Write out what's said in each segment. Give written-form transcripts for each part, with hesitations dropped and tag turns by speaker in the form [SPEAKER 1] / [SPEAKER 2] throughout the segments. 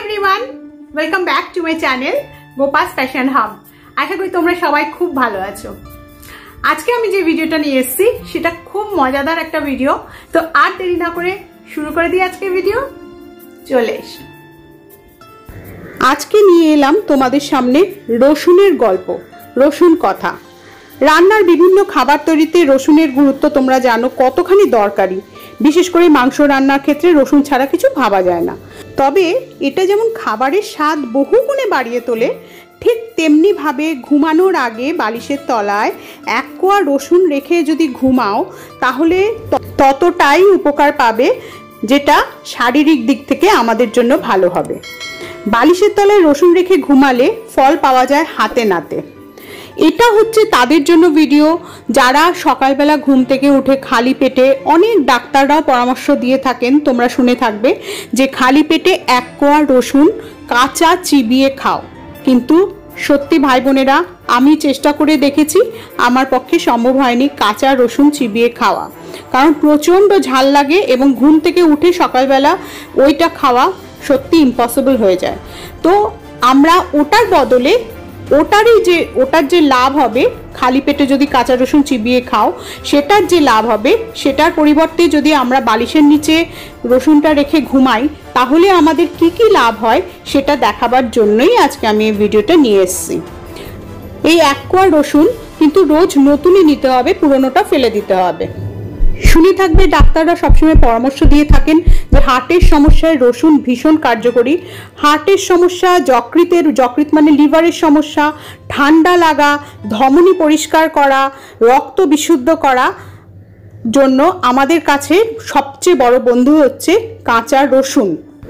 [SPEAKER 1] Everyone, welcome back to my channel Gopa's fashion hub. আশা করি তোমরা সবাই খুব ভালো আছো। আজকে আমি যে ভিডিওটা নিয়ে এসেছি সেটা খুব মজাদার একটা ভিডিও। তো আর দেরি না করে শুরু করে দিই আজকে ভিডিও। চলে এসো। আজকে নিয়ে এলাম তোমাদের সামনে রসুনের গল্প, রসুন কথা। রান্নার বিভিন্ন খাবার তৈরিতে রসুনের গুরুত্ব তোমরা জানো কতখানি দরকারি। বিশেষ করে মাংস রান্নার ক্ষেত্রে রসুন ছাড়া কিছু ভাবা যায় না। তবে এটা যেমন খাবারের স্বাদ বহু গুণে বাড়িয়ে তোলে, ঠিক তেমনিভাবে ঘুমানোর আগে বালিশের তলায় এক কোয়া রসুন রেখে যদি ঘুমাও তাহলে ততটাই উপকার পাবে, যেটা শারীরিক দিক থেকে আমাদের জন্য ভালো হবে। বালিশের তলায় রসুন রেখে ঘুমালে ফল পাওয়া যায় হাতে নাতে। এটা হচ্ছে তাদের জন্য ভিডিও যারা সকালবেলা ঘুম থেকে উঠে খালি পেটে, অনেক ডাক্তাররাও পরামর্শ দিয়ে থাকেন, তোমরা শুনে থাকবে যে খালি পেটে এক কোয়া রসুন কাঁচা চিবিয়ে খাও। কিন্তু সত্যি ভাই বোনেরা, আমি চেষ্টা করে দেখেছি, আমার পক্ষে সম্ভব হয়নি কাঁচা রসুন চিবিয়ে খাওয়া, কারণ প্রচণ্ড ঝাল লাগে এবং ঘুম থেকে উঠে সকালবেলা ওইটা খাওয়া সত্যি ইম্পসিবল হয়ে যায়। তো আমরা ওটার বদলে ওটার যে লাভ হবে, খালি পেটে যদি কাঁচা রসুন চিবিয়ে খাও সেটার যে লাভ হবে, সেটার পরিবর্তে যদি আমরা বালিশের নিচে রসুনটা রেখে ঘুমাই তাহলে আমাদের কি কি লাভ হয় সেটা দেখাবার জন্যই আজকে আমি এই ভিডিওটা নিয়ে এসেছি। এই এক কোয়া রসুন কিন্তু রোজ নতুনই নিতে হবে, পুরনোটা ফেলে দিতে হবে। শুনে থাকবে ডাক্তাররা সবসময় পরামর্শ দিয়ে থাকেন যে হার্টের সমস্যায় রসুন ভীষণ কার্যকরী। হার্টের সমস্যা, যকৃৎ মানে লিভারের সমস্যা, ঠান্ডা লাগা, ধমনী পরিষ্কার করা, রক্ত বিশুদ্ধ করা জন্য আমাদের কাছে সবচেয়ে বড় বন্ধু হচ্ছে কাঁচা রসুন।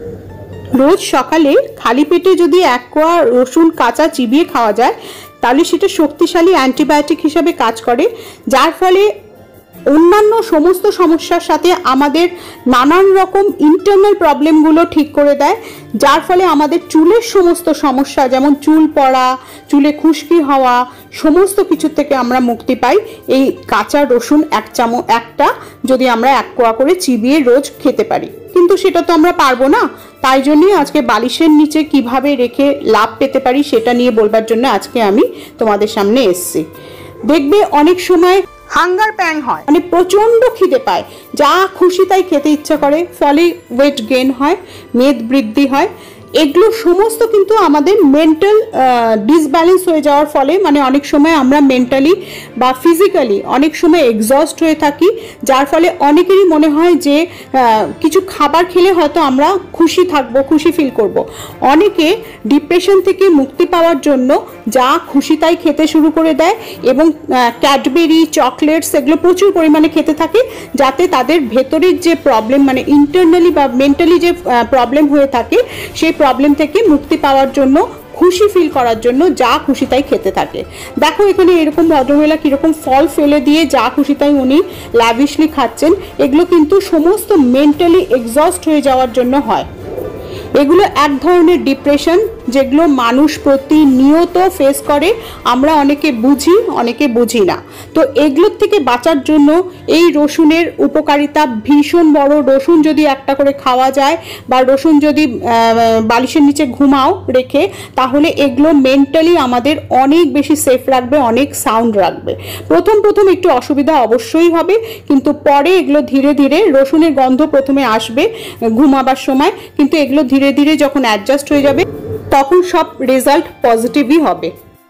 [SPEAKER 1] রোজ সকালে খালি পেটে যদি এক কোয়া রসুন কাঁচা চিবিয়ে খাওয়া যায় তাহলে সেটা শক্তিশালী অ্যান্টিবায়োটিক হিসাবে কাজ করে, যার ফলে অন্যান্য সমস্ত সমস্যার সাথে আমাদের নানান রকম ইন্টারনাল প্রবলেমগুলো ঠিক করে দেয়, যার ফলে আমাদের চুলের সমস্ত সমস্যা, যেমন চুল পড়া, চুলে খুশকি হওয়া, সমস্ত কিছু থেকে আমরা মুক্তি পাই এই কাঁচা রসুন একটা যদি আমরা এক কোয়া করে চিবিয়ে রোজ খেতে পারি। কিন্তু সেটা তো আমরা পারবো না, তাই জন্যই আজকে বালিশের নিচে কিভাবে রেখে লাভ পেতে পারি সেটা নিয়ে বলবার জন্য আজকে আমি তোমাদের সামনে এসেছি। দেখবে অনেক সময় হাঙ্গার প্যাং হয়, মানে প্রচন্ড খিদে পায়, যা খুশি তাই খেতে ইচ্ছা করে, ফলে ওয়েট গেইন হয়, মেদ বৃদ্ধি হয়। এগুলো সমস্ত কিন্তু আমাদের মেন্টাল ডিসব্যালেন্স হয়ে যাওয়ার ফলে, মানে অনেক সময় আমরা মেন্টালি বা ফিজিক্যালি অনেক সময় এক্সস্ট হয়ে থাকি, যার ফলে অনেকেরই মনে হয় যে কিছু খাবার খেলে হয়তো আমরা খুশি থাকবো, খুশি ফিল করব। অনেকে ডিপ্রেশন থেকে মুক্তি পাওয়ার জন্য যা খুশি তাই খেতে শুরু করে দেয় এবং ক্যাডবেরি, চকলেটস এগুলো প্রচুর পরিমাণে খেতে থাকে, যাতে তাদের ভেতরের যে প্রবলেম, মানে ইন্টারনালি বা মেন্টালি যে প্রবলেম হয়ে থাকে সেই প্রবলেম থেকে মুক্তি পাওয়ার জন্য, খুশি ফিল করার জন্য যা খুশি তাই খেতে থাকে। দেখো এখানে এরকম ভদ্রমহিলা কিরকম ফল ফেলে দিয়ে যা খুশি তাই উনি ল্যাভিশলি খাচ্ছেন। এগুলো কিন্তু সমস্ত মেন্টালি এক্সস্ট হয়ে যাওয়ার জন্য হয়। এগুলো এক ধরনের ডিপ্রেশন, যেগুলো মানুষ প্রতিনিয়ত ফেস করে, আমরা অনেকে বুঝি, অনেকে বুঝি না। তো এগুলোর থেকে বাঁচার জন্য এই রসুনের উপকারিতা ভীষণ বড়। রসুন যদি একটা করে খাওয়া যায় বা রসুন যদি বালিশের নিচে ঘুমাও রেখে, তাহলে এগুলো মেন্টালি আমাদের অনেক বেশি সেফ রাখবে, অনেক সাউন্ড রাখবে। প্রথম একটু অসুবিধা অবশ্যই হবে, কিন্তু পরে এগুলো ধীরে ধীরে, রসুনের গন্ধ প্রথমে আসবে ঘুমাবার সময়, কিন্তু এগুলো ধীরে ধীরে যখন অ্যাডজাস্ট হয়ে যাবে তখন সব রেজাল্ট পজিটিভই হবে।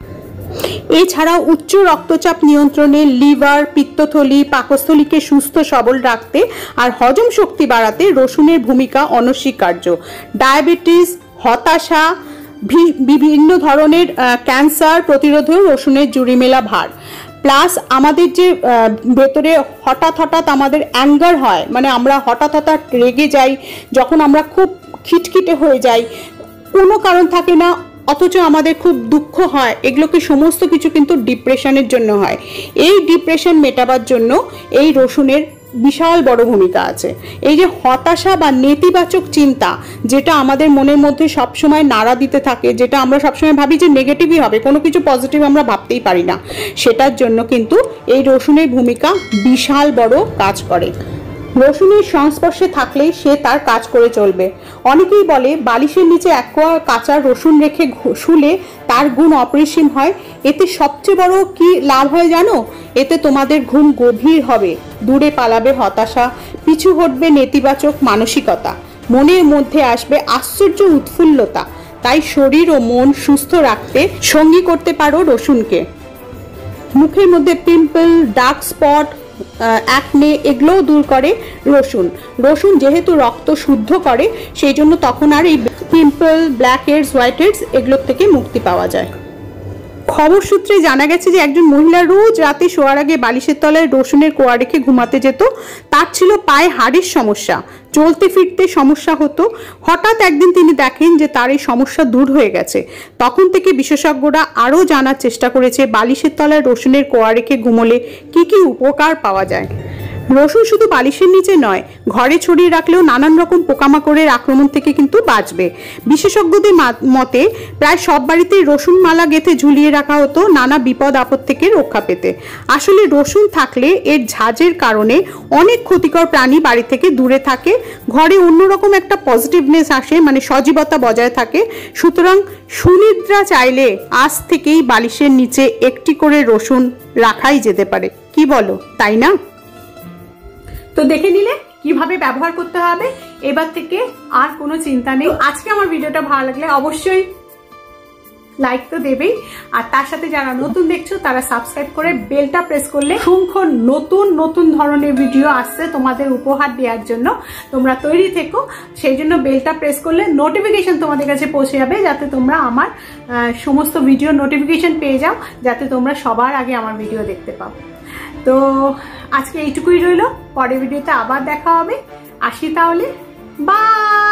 [SPEAKER 1] এছাড়াও উচ্চ রক্তচাপ নিয়ন্ত্রণে, লিভার, পিত্তথলি, পাকস্থলীকে সুস্থ সবল রাখতে আর হজম শক্তি বাড়াতে রসুনের ভূমিকা অনস্বীকার্য। ডায়াবেটিস, হতাশা, বিভিন্ন ধরনের ক্যান্সার প্রতিরোধেও রসুনের জুড়ি মেলা ভার। প্লাস আমাদের যে ভেতরে হঠাৎ আমাদের অ্যাঙ্গার হয়, মানে আমরা হঠাৎ রেগে যাই, যখন আমরা খুব খিটখিটে হয়ে যাই, কোনো কারণ থাকে না, অথচ আমাদের খুব দুঃখ হয়, এগুলোকে সমস্ত কিছু কিন্তু ডিপ্রেশনের জন্য হয়। এই ডিপ্রেশন মেটাবার জন্য এই রসুনের বিশাল বড় ভূমিকা আছে। এই যে হতাশা বা নেতিবাচক চিন্তা, যেটা আমাদের মনের মধ্যে সবসময় নাড়া দিতে থাকে, যেটা আমরা সবসময় ভাবি যে নেগেটিভই হবে, কোনো কিছু পজিটিভ আমরা ভাবতেই পারি না, সেটার জন্য কিন্তু এই রসুনের ভূমিকা বিশাল বড় কাজ করে। রসুনের সংস্পর্শে থাকলেই সে তার কাজ করে চলবে। অনেকেই বলে বালিশের নিচে এক কোয়া কাঁচা রসুন রেখে শুলে তার ঘুম অপরিসীম হয়। এতে সবচেয়ে বড় কি লাভ হয় জানো? এতে তোমাদের ঘুম গভীর হবে, দূরে পালাবে হতাশা, পিছু হটবে নেতিবাচক মানসিকতা, মনের মধ্যে আসবে আশ্চর্য উৎফুল্লতা। তাই শরীর ও মন সুস্থ রাখতে সঙ্গী করতে পারো রসুনকে। মুখের মধ্যে পিম্পল, ডার্ক স্পট, অ্যাকনে এগুলোও দূর করে রসুন। রসুন যেহেতু রক্ত শুদ্ধ করে, সেই জন্য তখন আর এই pimple, blackheads, whiteheads এগুলোর থেকে মুক্তি পাওয়া যায়। খবর সূত্রে জানা গেছে যে একজন মহিলা রোজ রাতে শোয়ার আগে বালিশের তলায় রসুনের কোয়া রেখে ঘুমাতে যেত। তার ছিল পায়ে হাড়ের সমস্যা, চলতে ফিরতে সমস্যা হতো। হঠাৎ একদিন তিনি দেখেন যে তার এই সমস্যা দূর হয়ে গেছে। তখন থেকে বিশেষজ্ঞরা আরও জানার চেষ্টা করেছে বালিশের তলায় রসুনের কোয়া রেখে ঘুমোলে কি কি উপকার পাওয়া যায়। রসুন শুধু বালিশের নিচে নয়, ঘরে ছড়িয়ে রাখলেও নানান রকম পোকামাকড়ের আক্রমণ থেকে কিন্তু বাঁচবে। বিশেষজ্ঞদের মতে প্রায় সব বাড়িতেই রসুন মালা গেঁথে ঝুলিয়ে রাখা হতো নানা বিপদ আপদ থেকে রক্ষা পেতে। আসলে রসুন থাকলে এর ঝাঁজের কারণে অনেক ক্ষতিকর প্রাণী বাড়ি থেকে দূরে থাকে, ঘরে অন্যরকম একটা পজিটিভনেস আসে, মানে সজীবতা বজায় থাকে। সুতরাং সুনিদ্রা চাইলে আজ থেকেই বালিশের নিচে একটি করে রসুন রাখাই যেতে পারে। কি বলো, তাই না? তো দেখে নিলে কিভাবে ব্যবহার করতে হবে, এবার থেকে আর কোনো চিন্তা নেই। আজকে আমার ভিডিওটা ভালো লাগলে অবশ্যই লাইক তো দেবেই, আর তার সাথে যারা নতুন দেখছো তারা সাবস্ক্রাইব করে বেলটা প্রেস করলে অসংখ্য নতুন নতুন ধরনের ভিডিও আসছে তোমাদের উপহার দেওয়ার জন্য। তোমরা তৈরি থেকো, সেই জন্য বেলটা প্রেস করলে নোটিফিকেশন তোমাদের কাছে পৌঁছে যাবে, যাতে তোমরা আমার সমস্ত ভিডিও নোটিফিকেশন পেয়ে যাও, যাতে তোমরা সবার আগে আমার ভিডিও দেখতে পাও। তো আজকে এইটুকুই রইলো, পরের ভিডিওতে আবার দেখা হবে। আসি তাহলে, বাই।